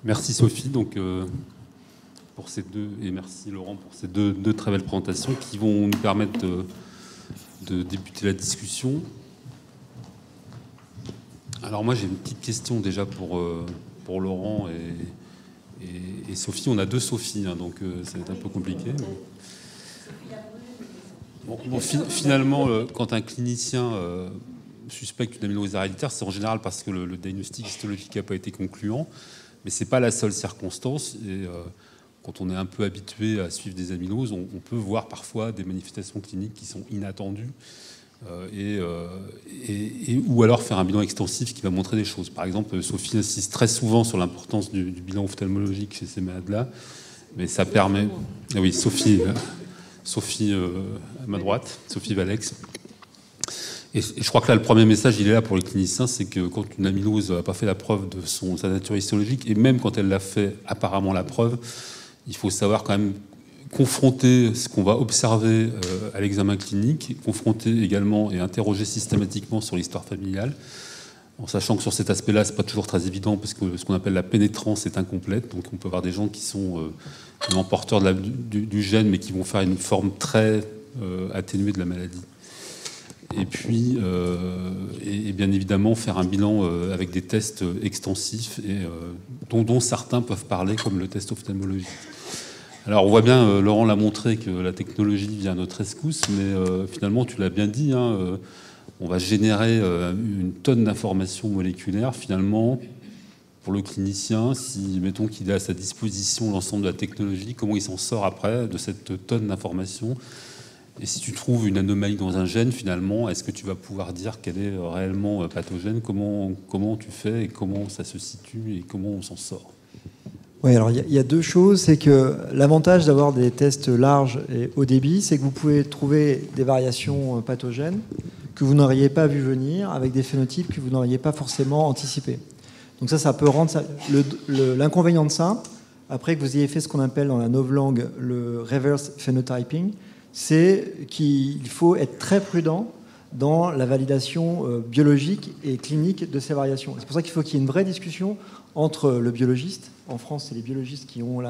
Merci Sophie donc, pour ces deux, et merci Laurent pour ces deux très belles présentations qui vont nous permettre de débuter la discussion. Alors moi j'ai une petite question déjà pour Laurent et Sophie. On a deux Sophie, hein, donc ça va être un peu compliqué. Bon, finalement, quand un clinicien suspecte une amylose héréditaire, c'est en général parce que le diagnostic histologique n'a pas été concluant, mais ce n'est pas la seule circonstance. Et quand on est un peu habitué à suivre des amyloses, on peut voir parfois des manifestations cliniques qui sont inattendues, ou alors faire un bilan extensif qui va montrer des choses. Par exemple, Sophie insiste très souvent sur l'importance du bilan ophtalmologique chez ces malades-là, mais ça permet... Ah oui, Sophie à ma droite, Sophie Valex. Et je crois que là, le premier message, il est là pour les cliniciens, c'est que quand une amylose n'a pas fait la preuve de sa nature histologique, et même quand elle l'a fait apparemment la preuve, il faut savoir quand même confronter ce qu'on va observer à l'examen clinique, confronter également et interroger systématiquement sur l'histoire familiale, en sachant que sur cet aspect-là, c'est pas toujours très évident, parce que ce qu'on appelle la pénétrance est incomplète, donc on peut avoir des gens qui sont porteurs du gène, mais qui vont faire une forme très atténuée de la maladie. Et puis, et bien évidemment, faire un bilan avec des tests extensifs, dont certains peuvent parler, comme le test ophtalmologique. Alors, on voit bien, Laurent l'a montré, que la technologie vient à notre rescousse, mais finalement, tu l'as bien dit, hein, on va générer une tonne d'informations moléculaires. Finalement, pour le clinicien, si, mettons qu'il a à sa disposition l'ensemble de la technologie, comment il s'en sort après de cette tonne d'informations? Et si tu trouves une anomalie dans un gène, finalement, est-ce que tu vas pouvoir dire qu'elle est réellement pathogène? Comment tu fais et comment ça se situe et comment on s'en sort? Oui, alors il y a deux choses. C'est que l'avantage d'avoir des tests larges et haut débit, c'est que vous pouvez trouver des variations pathogènes que vous n'auriez pas vu venir, avec des phénotypes que vous n'auriez pas forcément anticipés. Donc ça peut rendre ça... L'inconvénient de ça, après que vous ayez fait ce qu'on appelle dans la novlangue le reverse phenotyping, c'est qu'il faut être très prudent dans la validation biologique et clinique de ces variations. C'est pour ça qu'il faut qu'il y ait une vraie discussion entre le biologiste, en France c'est les biologistes qui ont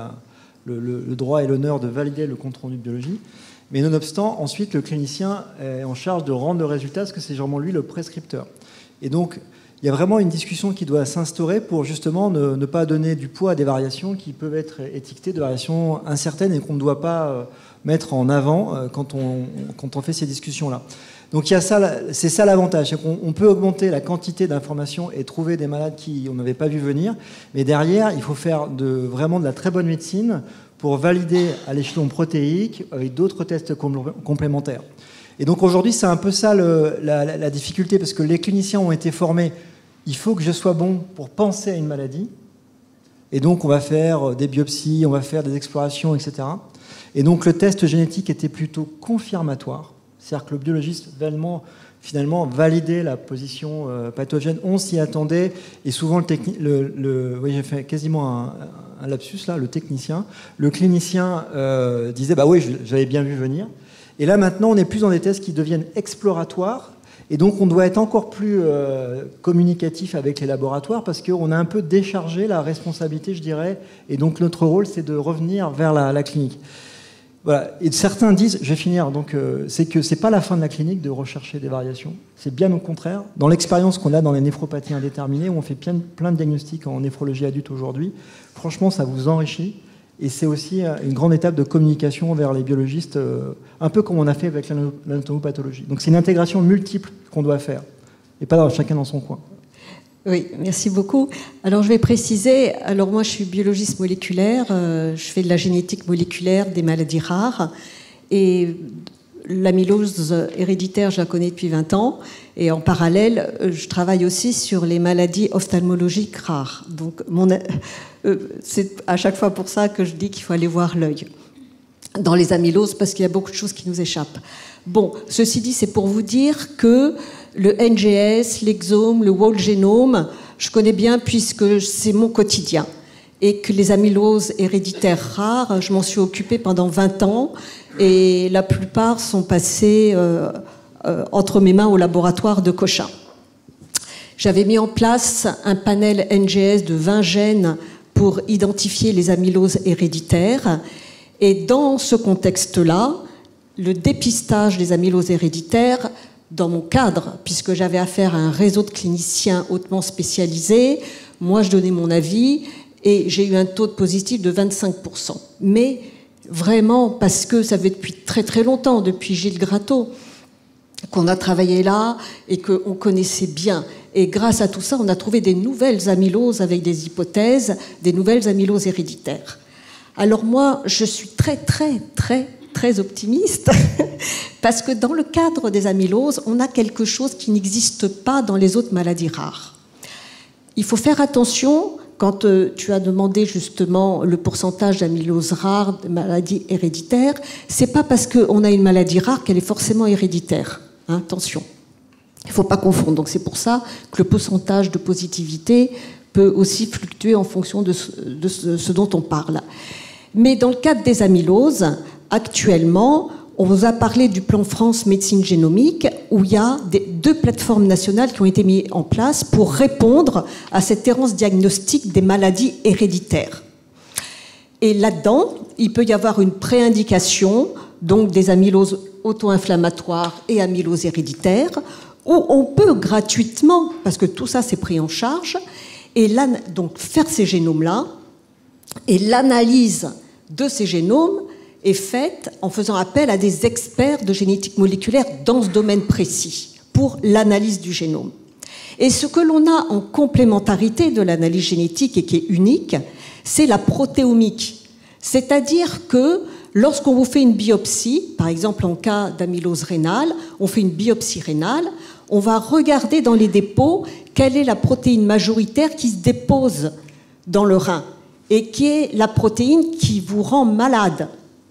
le droit et l'honneur de valider le compte-rendu de biologie, mais nonobstant, ensuite le clinicien est en charge de rendre le résultat parce que c'est vraiment lui le prescripteur. Et donc il y a vraiment une discussion qui doit s'instaurer pour justement ne pas donner du poids à des variations qui peuvent être étiquetées de variations incertaines et qu'on ne doit pas mettre en avant quand on fait ces discussions-là. Donc c'est ça l'avantage, c'est qu'on peut augmenter la quantité d'informations et trouver des malades qu'on n'avait pas vu venir, mais derrière, il faut faire vraiment de la très bonne médecine pour valider à l'échelon protéique avec d'autres tests complémentaires. Et donc aujourd'hui, c'est un peu ça la difficulté, parce que les cliniciens ont été formés, il faut que je sois bon pour penser à une maladie, et donc on va faire des biopsies, on va faire des explorations, etc. Et donc le test génétique était plutôt confirmatoire, c'est-à-dire que le biologiste finalement validait la position pathogène, on s'y attendait, et souvent oui, j'ai fait quasiment un lapsus là, le clinicien disait bah oui, j'avais bien vu venir. Et là maintenant on est plus dans des tests qui deviennent exploratoires, et donc on doit être encore plus communicatif avec les laboratoires, parce qu'on a un peu déchargé la responsabilité, je dirais, et donc notre rôle c'est de revenir vers la clinique. Voilà. Et certains disent, je vais finir, donc c'est que c'est pas la fin de la clinique de rechercher des variations, c'est bien au contraire. Dans l'expérience qu'on a dans les néphropathies indéterminées, où on fait plein de diagnostics en néphrologie adulte aujourd'hui, franchement ça vous enrichit, et c'est aussi une grande étape de communication vers les biologistes, un peu comme on a fait avec l'anatomopathologie. Donc c'est une intégration multiple qu'on doit faire, et pas chacun dans son coin. Oui, merci beaucoup. Alors je vais préciser, alors moi je suis biologiste moléculaire, je fais de la génétique moléculaire des maladies rares, et l'amylose héréditaire je la connais depuis 20 ans, et en parallèle je travaille aussi sur les maladies ophtalmologiques rares. Donc c'est à chaque fois pour ça que je dis qu'il faut aller voir l'œil dans les amyloses, parce qu'il y a beaucoup de choses qui nous échappent. Bon, ceci dit, c'est pour vous dire que le NGS, l'exome, le whole genome, je connais bien puisque c'est mon quotidien. Et que les amyloses héréditaires rares, je m'en suis occupée pendant 20 ans, et la plupart sont passées entre mes mains au laboratoire de Cochin. J'avais mis en place un panel NGS de 20 gènes pour identifier les amyloses héréditaires. Et dans ce contexte-là, le dépistage des amyloses héréditaires, dans mon cadre, puisque j'avais affaire à un réseau de cliniciens hautement spécialisés, moi je donnais mon avis et j'ai eu un taux de positif de 25%. Mais vraiment, parce que ça fait depuis très très longtemps, depuis Gilles Gratteau, qu'on a travaillé là et qu'on connaissait bien. Et grâce à tout ça, on a trouvé des nouvelles amyloses avec des hypothèses, des nouvelles amyloses héréditaires. Alors moi, je suis très très très très optimiste parce que dans le cadre des amyloses, on a quelque chose qui n'existe pas dans les autres maladies rares. Il faut faire attention quand tu as demandé justement le pourcentage d'amyloses rares, de maladies héréditaires. C'est pas parce qu'on a une maladie rare qu'elle est forcément héréditaire. Hein, attention, il ne faut pas confondre. Donc c'est pour ça que le pourcentage de positivité peut aussi fluctuer en fonction de ce dont on parle. Mais dans le cadre des amyloses, actuellement, on vous a parlé du plan France Médecine Génomique, où il y a deux plateformes nationales qui ont été mises en place pour répondre à cette errance diagnostique des maladies héréditaires. Et là-dedans, il peut y avoir une préindication, donc des amyloses auto-inflammatoires et amyloses héréditaires, où on peut gratuitement, parce que tout ça c'est pris en charge, et là, donc faire ces génomes-là, et l'analyse de ces génomes est faite en faisant appel à des experts de génétique moléculaire dans ce domaine précis pour l'analyse du génome. Et ce que l'on a en complémentarité de l'analyse génétique et qui est unique, c'est la protéomique. C'est-à-dire que lorsqu'on vous fait une biopsie, par exemple en cas d'amylose rénale, on fait une biopsie rénale, on va regarder dans les dépôts quelle est la protéine majoritaire qui se dépose dans le rein et qui est la protéine qui vous rend malade.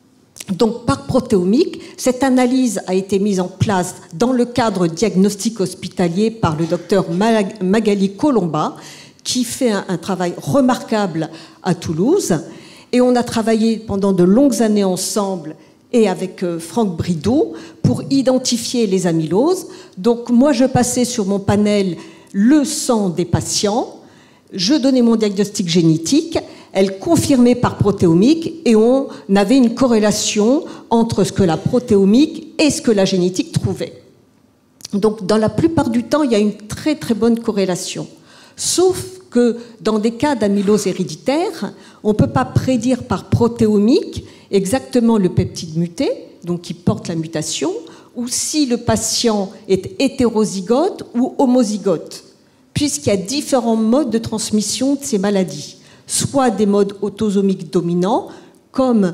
Donc, par protéomique, cette analyse a été mise en place dans le cadre diagnostic hospitalier par le docteur Magali Colomba, qui fait un travail remarquable à Toulouse. Et on a travaillé pendant de longues années ensemble et avec Franck Brideau pour identifier les amyloses. Donc, moi, je passais sur mon panel le sang des patients, je donnais mon diagnostic génétique, elle confirmait par protéomique et on avait une corrélation entre ce que la protéomique et ce que la génétique trouvait. Donc, dans la plupart du temps, il y a une très très bonne corrélation. Sauf que dans des cas d'amylose héréditaire, on ne peut pas prédire par protéomique exactement le peptide muté, donc qui porte la mutation, ou si le patient est hétérozygote ou homozygote, puisqu'il y a différents modes de transmission de ces maladies. Soit des modes autosomiques dominants, comme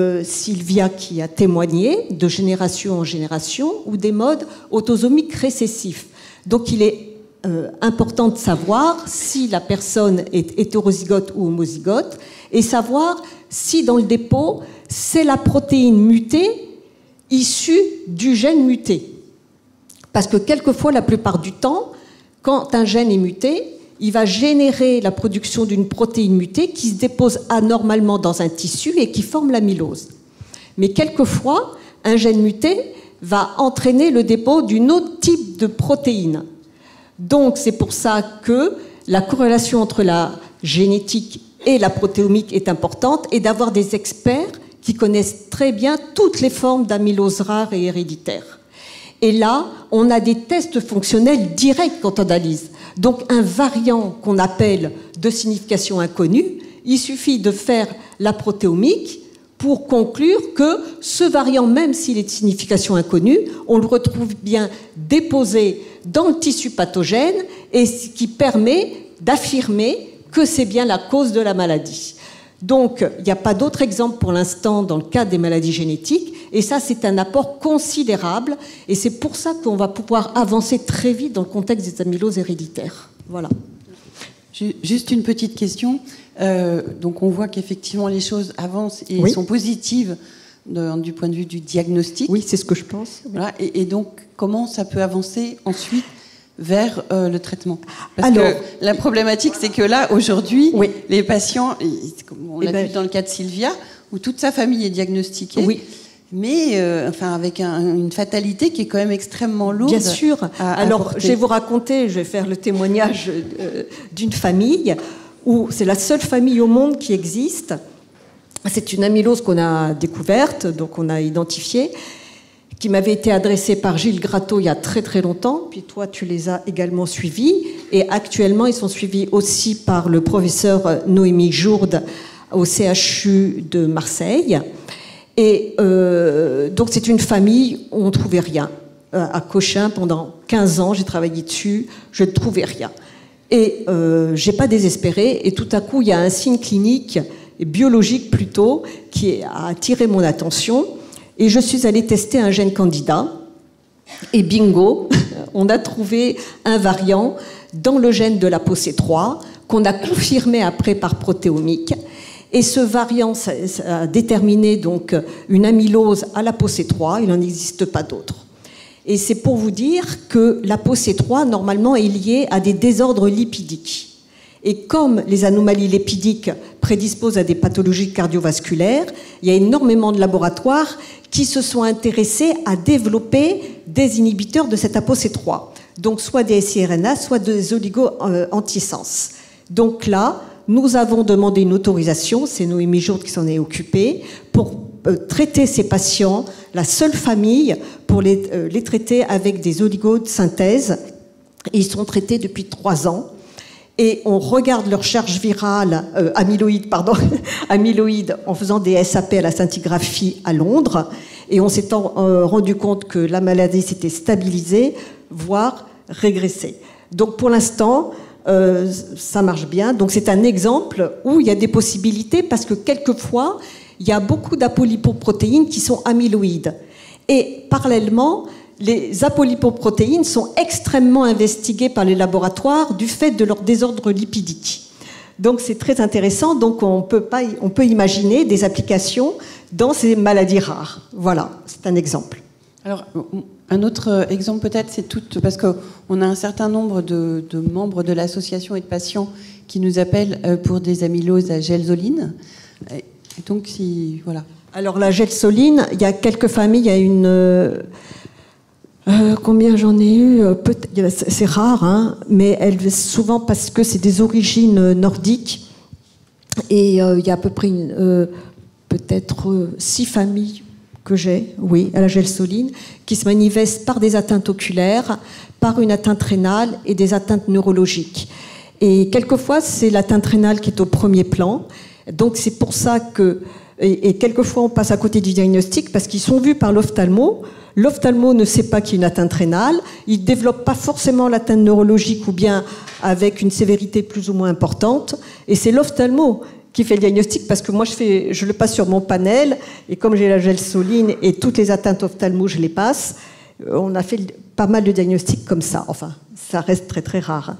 Sylvia qui a témoigné, de génération en génération, ou des modes autosomiques récessifs. Donc il est important de savoir si la personne est hétérozygote ou homozygote, et savoir si dans le dépôt, c'est la protéine mutée issue du gène muté. Parce que quelquefois, la plupart du temps, quand un gène est muté, il va générer la production d'une protéine mutée qui se dépose anormalement dans un tissu et qui forme l'amylose. Mais quelquefois, un gène muté va entraîner le dépôt d'un autre type de protéine. Donc, c'est pour ça que la corrélation entre la génétique et la protéomique est importante, et d'avoir des experts qui connaissent très bien toutes les formes d'amylose rares et héréditaires. Et là, on a des tests fonctionnels directs quand on analyse. Donc, un variant qu'on appelle de signification inconnue, il suffit de faire la protéomique pour conclure que ce variant, même s'il est de signification inconnue, on le retrouve bien déposé dans le tissu pathogène, et ce qui permet d'affirmer que c'est bien la cause de la maladie. Donc, il n'y a pas d'autre exemple pour l'instant dans le cadre des maladies génétiques, et ça, c'est un apport considérable, et c'est pour ça qu'on va pouvoir avancer très vite dans le contexte des amyloses héréditaires. Voilà. Juste une petite question. Donc, on voit qu'effectivement, les choses avancent et sont positives du point de vue du diagnostic. Oui, c'est ce que je pense. Voilà. Et donc, comment ça peut avancer ensuite vers le traitement? Parce que la problématique, c'est que là, aujourd'hui, les patients, on l'a vu dans le cas de Sylvia, où toute sa famille est diagnostiquée, mais avec une fatalité qui est quand même extrêmement lourde. Bien sûr. Alors, je vais vous raconter, je vais faire le témoignage d'une famille où c'est la seule famille au monde qui existe. C'est une amylose qu'on a découverte, donc on a identifiée, qui m'avait été adressée par Gilles Gratteau il y a très très longtemps, puis toi tu les as également suivis, et actuellement ils sont suivis aussi par le professeur Noémie Jourde au CHU de Marseille. Et donc c'est une famille où on ne trouvait rien. À Cochin, pendant 15 ans, j'ai travaillé dessus, je ne trouvais rien. Et je n'ai pas désespéré, et tout à coup il y a un signe clinique, biologique plutôt, qui a attiré mon attention. Et je suis allée tester un gène candidat. Et bingo, on a trouvé un variant dans le gène de l'ApoC3 qu'on a confirmé après par protéomique. Et ce variant ça a déterminé donc une amylose à l'ApoC3. Il n'en existe pas d'autre. Et c'est pour vous dire que l'ApoC3, normalement, est liée à des désordres lipidiques. Et comme les anomalies lipidiques prédisposent à des pathologies cardiovasculaires, il y a énormément de laboratoires qui se sont intéressés à développer des inhibiteurs de cette ApoC3. Donc soit des siRNA, soit des oligo-antisens. Donc là, nous avons demandé une autorisation, c'est Noémie Jourde qui s'en est occupée, pour traiter ces patients, la seule famille, pour les traiter avec des oligos de synthèse. Ils sont traités depuis 3 ans. Et on regarde leur charge virale, amyloïde en faisant des SAP à la scintigraphie à Londres. Et on s'est rendu compte que la maladie s'était stabilisée, voire régressée. Donc pour l'instant, ça marche bien. Donc c'est un exemple où il y a des possibilités parce que quelquefois, il y a beaucoup d'apolipoprotéines qui sont amyloïdes. Et parallèlement, les apolipoprotéines sont extrêmement investiguées par les laboratoires du fait de leur désordre lipidique. Donc c'est très intéressant. Donc on peut imaginer des applications dans ces maladies rares. Voilà, c'est un exemple. Alors un autre exemple peut-être, c'est parce qu'on a un certain nombre de membres de l'association et de patients qui nous appellent pour des amyloses à gelsoline. Et donc voilà. Alors la gelsoline, il y a quelques familles, il y a une combien j'en ai eu? C'est rare, hein, mais souvent parce que c'est des origines nordiques. Et il y a à peu près peut-être 6 familles que j'ai, oui, à la gelsoline, qui se manifestent par des atteintes oculaires, par une atteinte rénale et des atteintes neurologiques. Et quelquefois, c'est l'atteinte rénale qui est au premier plan. Donc c'est pour ça que... Et quelquefois, on passe à côté du diagnostic parce qu'ils sont vus par l'ophtalmo. L'ophtalmo ne sait pas qu'il y a une atteinte rénale. Il ne développe pas forcément l'atteinte neurologique ou bien avec une sévérité plus ou moins importante. Et c'est l'ophtalmo qui fait le diagnostic parce que moi, je le passe sur mon panel. Et comme j'ai la gelsoline et toutes les atteintes ophtalmo, je les passe. On a fait pas mal de diagnostics comme ça. Enfin, ça reste très, très rare.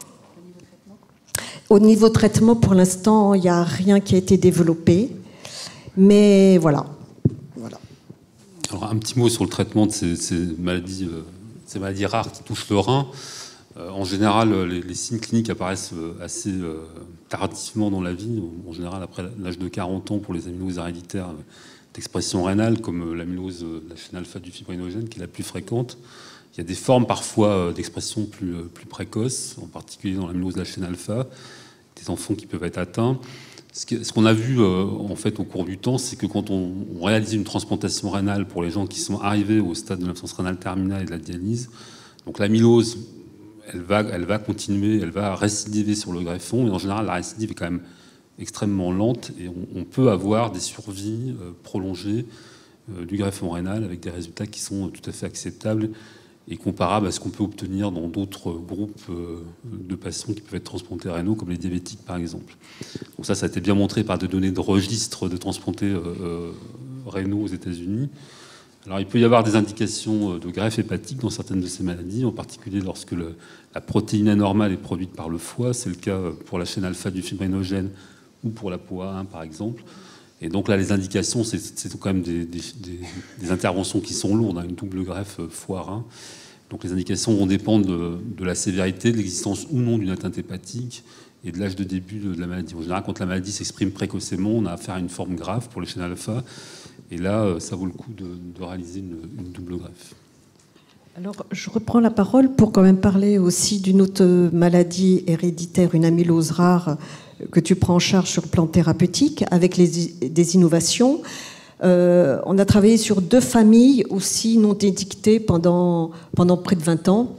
Au niveau traitement, pour l'instant, il n'y a rien qui a été développé. Mais voilà. Alors, un petit mot sur le traitement de ces maladies rares qui touchent le rein. En général, les signes cliniques apparaissent assez tardivement dans la vie, en général après l'âge de 40 ans pour les amyloses héréditaires d'expression rénale, comme l'amylose de la chaîne alpha du fibrinogène, qui est la plus fréquente. Il y a des formes parfois d'expression plus précoces, en particulier dans l'amylose de la chaîne alpha, des enfants qui peuvent être atteints. Ce qu'on a vu en fait au cours du temps, c'est que quand on réalise une transplantation rénale pour les gens qui sont arrivés au stade de l'insuffisance rénale terminale et de la dialyse, donc l'amylose, elle va continuer, elle va récidiver sur le greffon, et en général la récidive est quand même extrêmement lente, et on peut avoir des survies prolongées du greffon rénal avec des résultats qui sont tout à fait acceptables et comparable à ce qu'on peut obtenir dans d'autres groupes de patients qui peuvent être transplantés rénaux, comme les diabétiques par exemple. Donc ça a été bien montré par des données de registre de transplantés rénaux aux États-Unis. Alors il peut y avoir des indications de greffe hépatique dans certaines de ces maladies, en particulier lorsque la protéine anormale est produite par le foie. C'est le cas pour la chaîne alpha du fibrinogène ou pour la POA1 par exemple. Et donc là, les indications, c'est quand même des interventions qui sont lourdes, hein, une double greffe foie-rein. Donc les indications vont dépendre de la sévérité, de l'existence ou non d'une atteinte hépatique et de l'âge de début de la maladie. En général, quand la maladie s'exprime précocement, on a affaire à une forme grave pour les chaînes alpha. Et là, ça vaut le coup de réaliser une double greffe. Alors, je reprends la parole pour quand même parler aussi d'une autre maladie héréditaire, une amylose rare que tu prends en charge sur le plan thérapeutique avec des innovations. On a travaillé sur 2 familles aussi non étiquetées pendant près de 20 ans,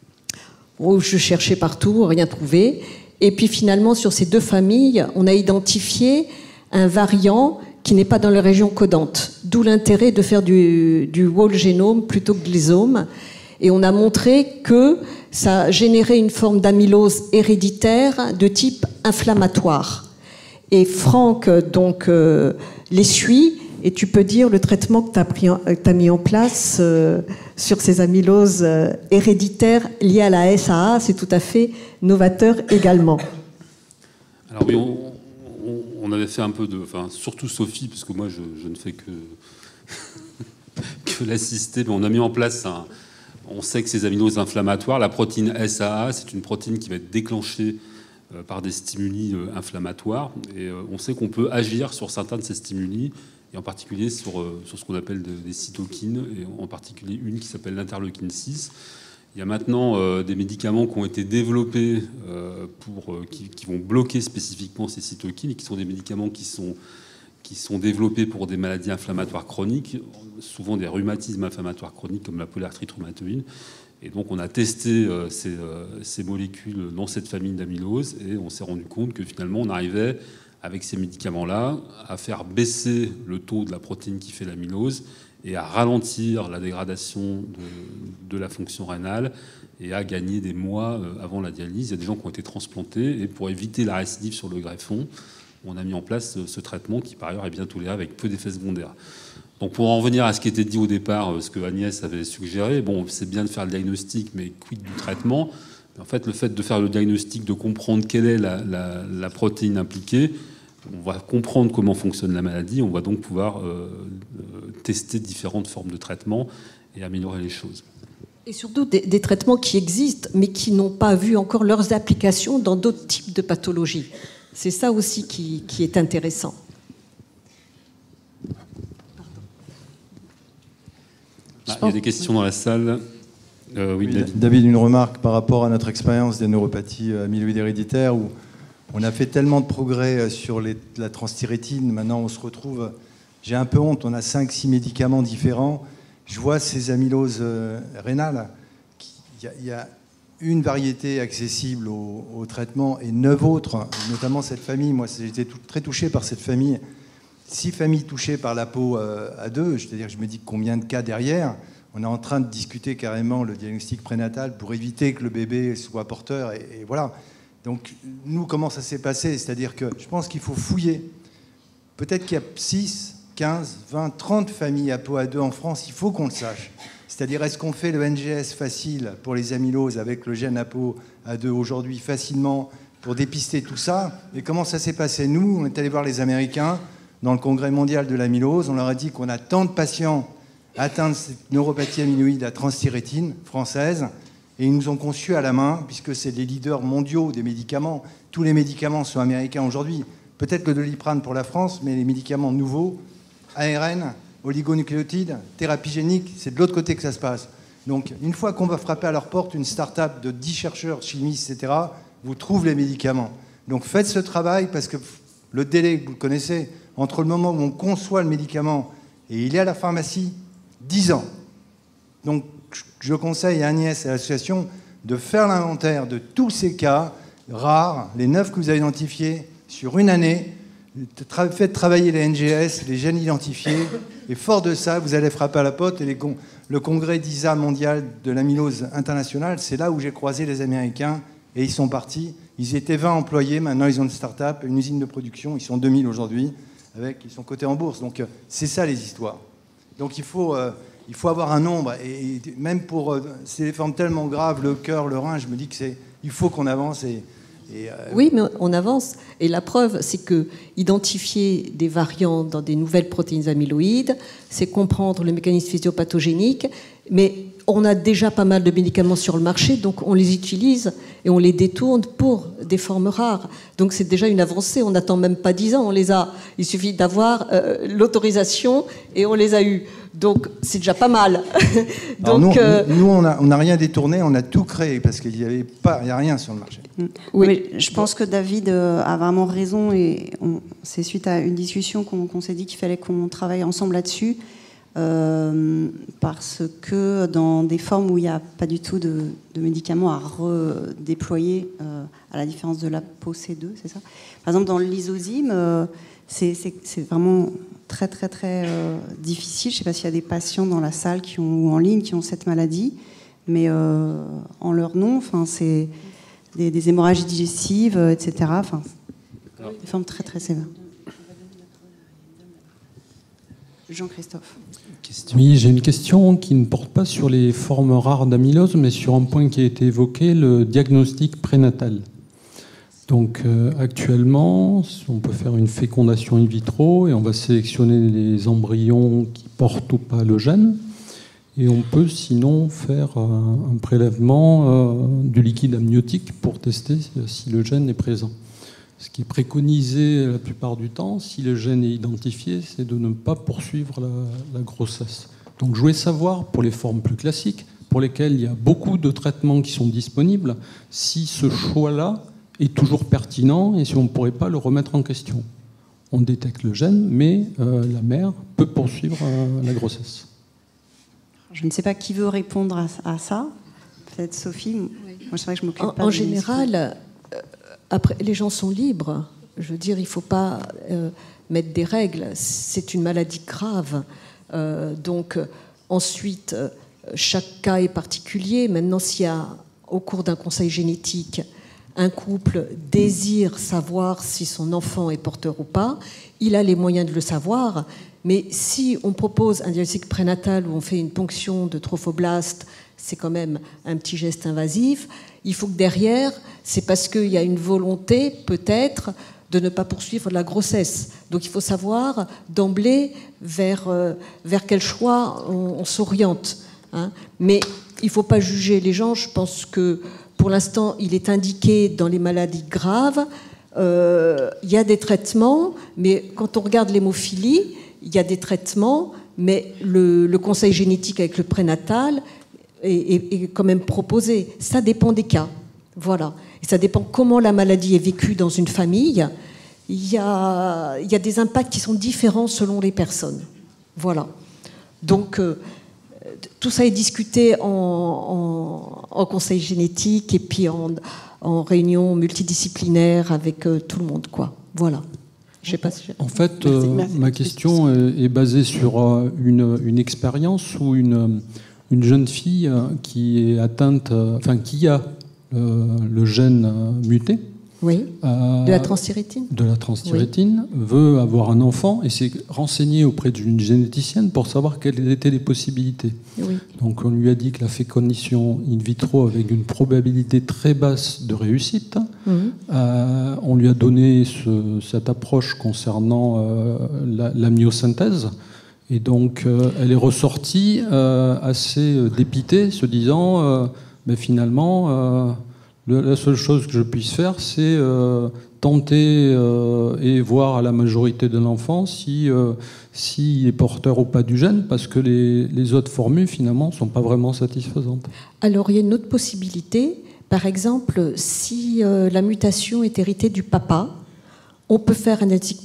où je cherchais partout, rien trouvé. Et puis finalement, sur ces 2 familles, on a identifié un variant qui n'est pas dans la région codante, d'où l'intérêt de faire du whole génome plutôt que de l'isome. Et on a montré que ça générait une forme d'amylose héréditaire de type inflammatoire. Et Franck, donc, les suit, et tu peux dire le traitement que tu as mis en place sur ces amyloses héréditaires liées à la SAA, c'est tout à fait novateur également. Alors oui, on avait fait un peu de... Enfin, surtout Sophie, parce que moi, je ne fais que l'assister, mais on a mis en place on sait que ces amyloses inflammatoires, la protéine SAA, c'est une protéine qui va être déclenchée par des stimuli inflammatoires. Et on sait qu'on peut agir sur certains de ces stimuli, et en particulier sur ce qu'on appelle des cytokines, et en particulier une qui s'appelle l'interleukine 6. Il y a maintenant des médicaments qui ont été développés qui vont bloquer spécifiquement ces cytokines, et qui sont des médicaments qui sont développés pour des maladies inflammatoires chroniques, souvent des rhumatismes inflammatoires chroniques comme la polyarthrite rhumatoïde. Et donc on a testé ces molécules dans cette famille d'amylose, et on s'est rendu compte que finalement on arrivait, avec ces médicaments-là, à faire baisser le taux de la protéine qui fait l'amylose et à ralentir la dégradation de la fonction rénale et à gagner des mois avant la dialyse. Il y a des gens qui ont été transplantés, et pour éviter la récidive sur le greffon, on a mis en place ce traitement qui, par ailleurs, est bien toléré avec peu d'effets secondaires. Donc, pour en revenir à ce qui était dit au départ, ce que Agnès avait suggéré, bon, c'est bien de faire le diagnostic, mais quid du traitement ? En fait, le fait de faire le diagnostic, de comprendre quelle est la protéine impliquée, on va comprendre comment fonctionne la maladie, on va donc pouvoir tester différentes formes de traitement et améliorer les choses. Et surtout des traitements qui existent, mais qui n'ont pas vu encore leurs applications dans d'autres types de pathologies. C'est ça aussi qui est intéressant. Il y a des questions dans la salle. Oui, David, une remarque par rapport à notre expérience des neuropathies amyloïdes héréditaires, où on a fait tellement de progrès sur la transthyrétine. Maintenant, on se retrouve... J'ai un peu honte, on a 5-6 médicaments différents. Je vois ces amyloses rénales. Il y a une variété accessible au traitement et 9 autres, notamment cette famille. Moi, j'ai été très touché par cette famille. 6 familles touchées par la peau à 2, c'est-à-dire que je me dis combien de cas derrière. On est en train de discuter carrément le diagnostic prénatal pour éviter que le bébé soit porteur, et voilà. Donc, nous, comment ça s'est passé? C'est-à-dire que je pense qu'il faut fouiller. Peut-être qu'il y a 6, 15, 20, 30 familles à peau à 2 en France, il faut qu'on le sache. C'est-à-dire, est-ce qu'on fait le NGS facile pour les amyloses avec le gène APO à 2 aujourd'hui facilement pour dépister tout ça? Et comment ça s'est passé? Nous, on est allé voir les Américains dans le Congrès mondial de l'amylose. On leur a dit qu'on a tant de patients atteints de cette neuropathie amyloïde à transthyrétine française, et ils nous ont conçus à la main, puisque c'est les leaders mondiaux des médicaments. Tous les médicaments sont américains aujourd'hui. Peut-être le Doliprane pour la France, mais les médicaments nouveaux, ARN, oligonucléotides, thérapie génique, c'est de l'autre côté que ça se passe. Donc, une fois qu'on va frapper à leur porte une start-up de 10 chercheurs, chimistes, etc., vous trouvez les médicaments. Donc, faites ce travail, parce que le délai, vous le connaissez, entre le moment où on conçoit le médicament et il est à la pharmacie, 10 ans. Donc, je conseille à Agnès et à l'association de faire l'inventaire de tous ces cas rares, les 9 que vous avez identifiés, sur une année. Faites travailler les NGS, les gènes identifiés, et fort de ça, vous allez frapper à la porte. Et le congrès d'ISA mondial de l'amylose internationale, c'est là où j'ai croisé les Américains, et ils sont partis. Ils étaient 20 employés, maintenant ils ont une start-up, une usine de production, ils sont 2000 aujourd'hui, ils sont cotés en bourse. Donc c'est ça les histoires. Donc il faut avoir un nombre, et même pour ces formes tellement graves, le cœur, le rein, je me dis qu'il faut qu'on avance. Oui, mais on avance. Et la preuve, c'est que identifier des variants dans des nouvelles protéines amyloïdes, c'est comprendre le mécanisme physiopathogénique, mais on a déjà pas mal de médicaments sur le marché, donc on les utilise et on les détourne pour des formes rares. Donc c'est déjà une avancée, on n'attend même pas 10 ans, on les a. Il suffit d'avoir l'autorisation et on les a eus. Donc c'est déjà pas mal. Donc, nous on n'a rien détourné, on a tout créé parce qu'il n'y a rien sur le marché. Oui, mais je pense que David a vraiment raison et c'est suite à une discussion qu'on s'est dit qu'il fallait qu'on travaille ensemble là-dessus. Parce que dans des formes où il n'y a pas du tout de médicaments à redéployer, à la différence de la POC2, c'est ça ? Par exemple, dans l'isosime, c'est vraiment très très très difficile. Je ne sais pas s'il y a des patients dans la salle ou en ligne qui ont cette maladie, mais en leur nom, c'est des hémorragies digestives, etc. Des formes très très sévères. Jean-Christophe. Oui, j'ai une question qui ne porte pas sur les formes rares d'amylose, mais sur un point qui a été évoqué, le diagnostic prénatal. Donc actuellement, on peut faire une fécondation in vitro et on va sélectionner les embryons qui portent ou pas le gène. Et on peut sinon faire un prélèvement du liquide amniotique pour tester si le gène est présent. Ce qui est préconisé la plupart du temps, si le gène est identifié, c'est de ne pas poursuivre la grossesse. Donc je voulais savoir, pour les formes plus classiques, pour lesquelles il y a beaucoup de traitements qui sont disponibles, si ce choix-là est toujours pertinent et si on ne pourrait pas le remettre en question. On détecte le gène, mais la mère peut poursuivre la grossesse. Je ne sais pas qui veut répondre à ça. Peut-être Sophie. Oui. Moi, c'est vrai que je m'occupe pas. En général... Après, les gens sont libres. Je veux dire, il ne faut pas mettre des règles. C'est une maladie grave. Donc, ensuite, chaque cas est particulier. Maintenant, s'il y a, au cours d'un conseil génétique, un couple désire savoir si son enfant est porteur ou pas, il a les moyens de le savoir. Mais si on propose un diagnostic prénatal où on fait une ponction de trophoblaste, c'est quand même un petit geste invasif. Il faut que derrière, c'est parce qu'il y a une volonté, peut-être, de ne pas poursuivre la grossesse. Donc il faut savoir d'emblée vers quel choix on s'oriente. Hein. Mais il ne faut pas juger les gens. Je pense que pour l'instant, il est indiqué dans les maladies graves. Il y a des traitements, mais quand on regarde l'hémophilie, il y a des traitements, mais le conseil génétique avec le prénatal est quand même proposé. Ça dépend des cas. Voilà. Et ça dépend comment la maladie est vécue dans une famille. Il y a des impacts qui sont différents selon les personnes. Voilà. Donc, tout ça est discuté en conseil génétique et puis en réunion multidisciplinaire avec tout le monde, quoi. Voilà. Je sais pas si en fait, ma question est basée sur une expérience où une jeune fille qui est atteinte, qui a le gène muté. Oui. De la transthyrétine. De la transthyrétine, oui. Veut avoir un enfant et s'est renseignée auprès d'une généticienne pour savoir quelles étaient les possibilités. Oui. Donc on lui a dit que la fécondation in vitro avec une probabilité très basse de réussite. On lui a donné cette approche concernant l'amniosynthèse. Et donc elle est ressortie assez dépitée, se disant finalement... la seule chose que je puisse faire, c'est tenter et voir à la majorité de l'enfant s'il est porteur ou pas du gène, parce que les autres formules, finalement, ne sont pas vraiment satisfaisantes. Alors, il y a une autre possibilité. Par exemple, si la mutation est héritée du papa, on peut faire un diagnostic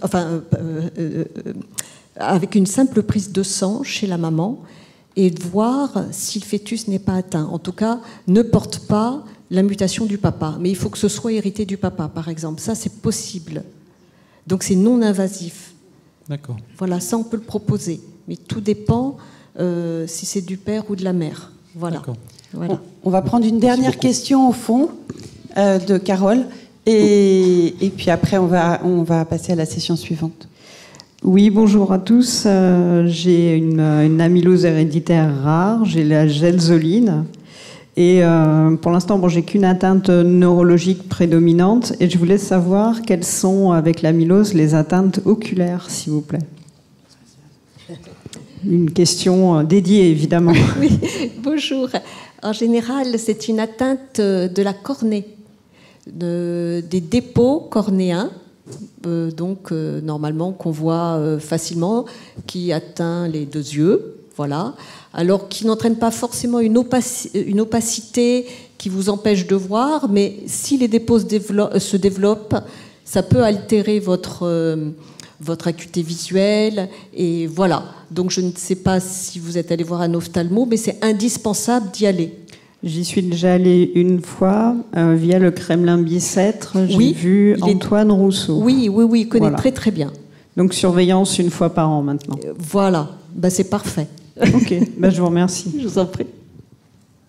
avec une simple prise de sang chez la maman et voir si le fœtus n'est pas atteint. En tout cas, ne porte pas la mutation du papa. Mais il faut que ce soit hérité du papa, par exemple. Ça, c'est possible. Donc, c'est non invasif. D'accord. Voilà, ça, on peut le proposer. Mais tout dépend si c'est du père ou de la mère. Voilà. D'accord. Voilà. On va prendre une dernière question au fond de Carole. Et puis après, on va passer à la session suivante. Oui, bonjour à tous. J'ai une amylose héréditaire rare. J'ai la gelzoline. Et pour l'instant, j'ai qu'une atteinte neurologique prédominante. Et je voulais savoir quelles sont, avec l'amylose, les atteintes oculaires, s'il vous plaît. une question dédiée, évidemment. Oui, bonjour. En général, c'est une atteinte de la cornée, des dépôts cornéens, normalement qu'on voit facilement, qui atteint les 2 yeux, voilà. Alors qui n'entraîne pas forcément une opacité qui vous empêche de voir, mais si les dépôts se développent, ça peut altérer votre acuité visuelle, et voilà. Donc je ne sais pas si vous êtes allé voir un ophtalmo, mais c'est indispensable d'y aller. J'y suis déjà allée une fois, via le Kremlin-Bicêtre, j'ai vu Antoine Rousseau. Oui, il connaît très très bien. Donc surveillance 1 fois par an maintenant. Voilà, c'est parfait. Ok, je vous remercie. Je vous en prie.